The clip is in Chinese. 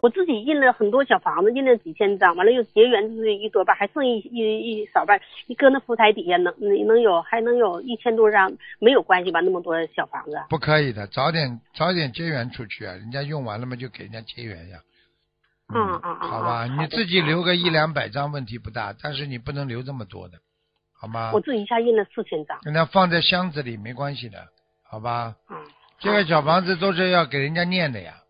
我自己印了很多小房子，印了几千张，完了又结缘就是一多半，还剩一少半，你搁那福台底下还能有1000多张，没有关系吧？那么多小房子。 不可以的，早点结缘出去啊，人家用完了嘛就给人家结缘呀。好吧，你自己留个100-200张问题不大，但是你不能留这么多的，好吗？ 我自己一下印了4000张， 跟它放在箱子里没关系的，好吧？这个小房子都是要给人家念的呀，